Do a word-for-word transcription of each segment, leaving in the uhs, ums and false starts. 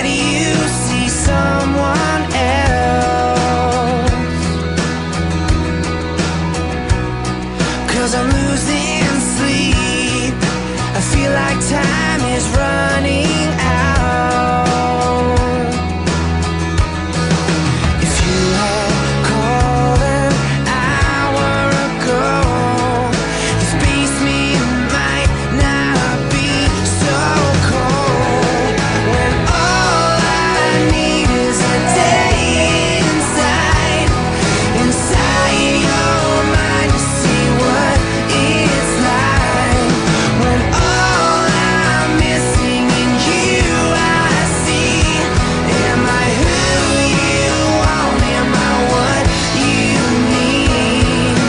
do you see someone else? 'Cause I'm losing sleep, I feel like time is running out. If you had called an hour ago, this basement might not be so cold. When all I need is a day inside, inside your mind to see what it's like. When all I'm missing in you I see. Am I who you want? Am I what you need?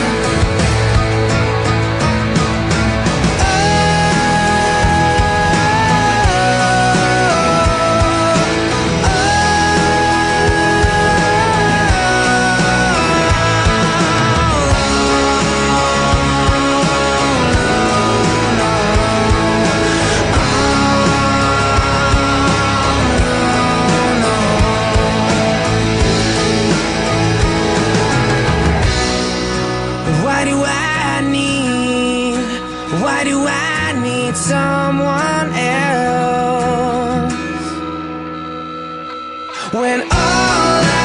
Why do I need, why do I need someone else? When all I